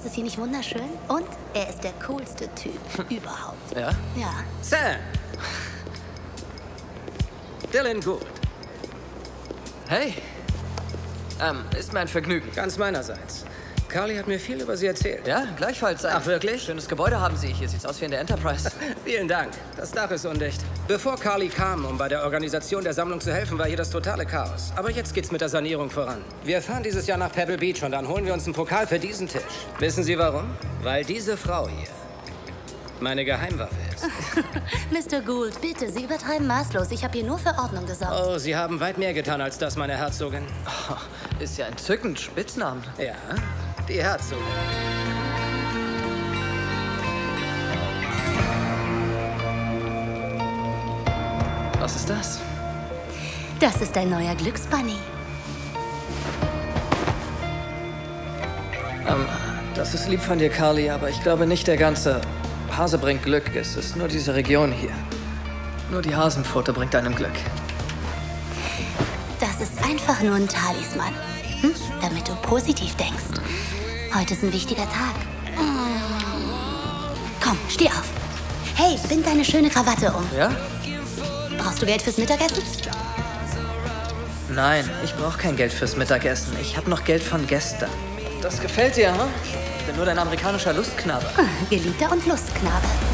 es hier nicht wunderschön? Und er ist der coolste Typ überhaupt. Ja? Ja. Sam! Dylan Gould. Hey. Ist mir ein Vergnügen. Ganz meinerseits. Carly hat mir viel über Sie erzählt. Ja, gleichfalls. Ach, wirklich? Schönes Gebäude haben Sie. Hier sieht's aus wie in der Enterprise. Vielen Dank. Das Dach ist undicht. Bevor Carly kam, um bei der Organisation der Sammlung zu helfen, war hier das totale Chaos. Aber jetzt geht's mit der Sanierung voran. Wir fahren dieses Jahr nach Pebble Beach und dann holen wir uns einen Pokal für diesen Tisch. Wissen Sie warum? Weil diese Frau hier meine Geheimwaffe ist. Mr. Gould, bitte, Sie übertreiben maßlos. Ich habe hier nur für Ordnung gesorgt. Oh, Sie haben weit mehr getan als das, meine Herzogin. Oh, ist ja entzückend. Spitznamen. Ja, die Herzogin. Was ist das? Das ist ein neuer Glücksbunny. Das ist lieb von dir, Carly, aber ich glaube nicht der ganze Hase bringt Glück. Es ist nur diese Region hier. Nur die Hasenpfote bringt einem Glück. Das ist einfach nur ein Talisman. Damit du positiv denkst. Heute ist ein wichtiger Tag. Komm, steh auf. Hey, bind deine schöne Krawatte um. Ja? Brauchst du Geld fürs Mittagessen? Nein, ich brauche kein Geld fürs Mittagessen. Ich habe noch Geld von gestern. Das gefällt dir, hm? Ich bin nur dein amerikanischer Lustknabe. Geliebter und Lustknabe.